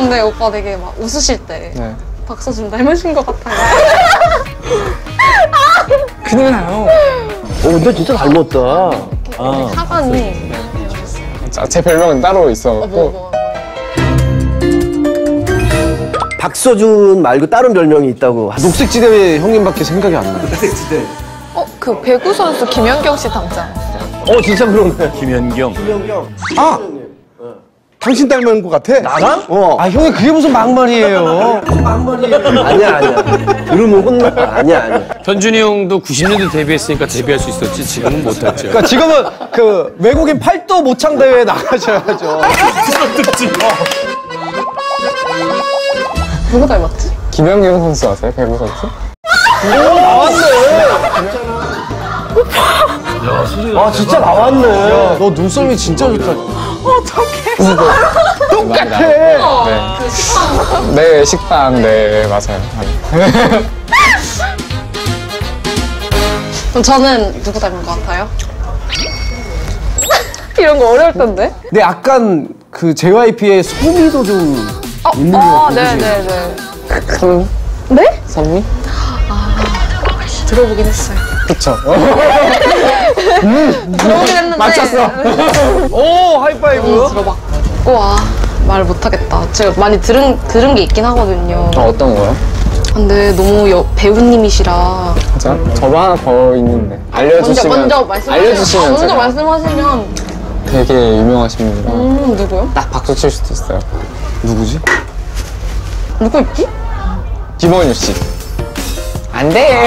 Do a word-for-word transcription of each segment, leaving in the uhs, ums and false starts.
근데 오빠 되게 막 웃으실 때 네. 박서준 닮으신 것 같아요. 큰일 나요. 오, 근데 진짜 닮았다. 아, 하관이. 자, 제 별명은 따로 있어갖고. 어, 뭐, 뭐. 박서준 말고 다른 별명이 있다고. 녹색지대 형님밖에 생각이 안 나요. 녹색지대. 어, 그 배구 선수 김연경 씨 닮지 않았어요? 어, 진짜 그러네. 김연경. 김연경. 아! 당신 닮은 것 같아? 나랑? 어. 아, 형이 그게 무슨 막말이에요. 막말이에요. 아니야, 아니야. 들으면 혼나. 아니야, 아니야. 현준이 형도 구십 년대 데뷔했으니까 데뷔할 수 있었지 지금은 못했죠. 그러니까 지금은 그 외국인 팔도 모창 대회에 나가셔야죠. 누구 닮았지? 김연경 선수 아세요? 배구 선수? 오, 나왔네. 아, 진짜 나왔네. 야, 너 눈썹이 진짜 좋다. 똑같아. 네. 그 식당. 네, 식당. 네, 맞아요. 그럼 저는 누구 닮은 것 같아요? 이런 거 어려울 텐데? 근데 약간 그 제이와이피의 소미도 좀 어, 있는 것 어, 같아. 네네네. 선미? 네? 선미? 들어보긴 했어요. 그쵸. 들어보긴 했는데. 맞췄어. 오, 하이파이브. 들어봤고, 아, 말 못하겠다. 제가 많이 들은, 들은 게 있긴 하거든요. 어, 어떤 거요? 근데 너무 여, 배우님이시라. 진짜? 저도 하나 더 있는데. 알려주시면. 먼저, 먼저 말씀하시면. 알려주시면 아, 먼저 제가 말씀하시면. 되게 유명하신 분이라. 음, 누구요? 딱 박수 칠 수도 있어요. 누구지? 누구 있지? 김원유 씨. 안 돼.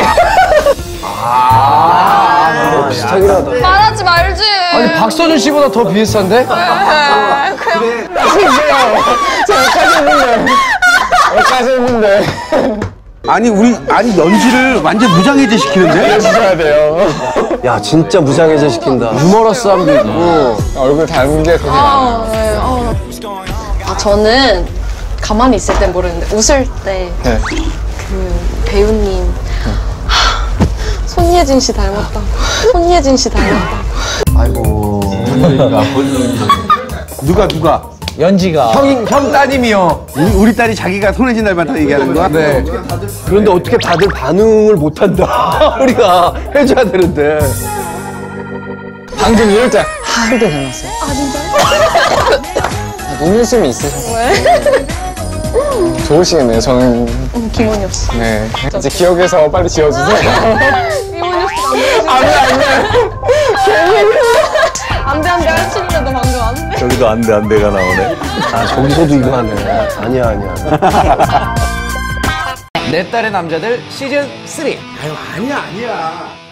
아, 비슷하긴 하다. 말하지 말지. 아니, 박서준 씨보다 더 비슷한데? 그래. 저 여기까지 했는데. 여기까지 했는데. 아니 우리 아니 연지를 완전 무장해제 시키는데? 알려주셔야 돼요. 야, 진짜 무장해제 시킨다. 유머러스함도 있고. 얼굴 닮은 게 되게 많아요. 아, 네. 아, 아, 저는 가만히 있을 땐 모르는데 웃을 때 그 네. 배우님 하, 손예진 씨 닮았다. 손예진 씨 닮았다. 아이고 누가 누가? 연지가. 형, 형 따님이요. 우리, 우리 딸이 자기가 손혜진 닮았다고 얘기하는 거야? 네. 그런데 어떻게 다들 반응을 못한다. 우리가 해줘야 되는데. 방금 이럴 때 하을 때 닮았어요. 아, 진짜요? 눈웃음이 있으셔서. 왜? 좋으시겠네요, 저는. 음, 김원효 씨. 네. 이제 기억해서 빨리 지워주세요. 김원효 씨 안 돼, 안 돼. 안돼 안돼 하시는데도 방금 안 돼. 저기도 안돼 안돼가 나오네. 아, 저기서도 이거 하네. 아니야, 아니야. 내 딸의 남자들 시즌 쓰리. 아유 아니야 아니야.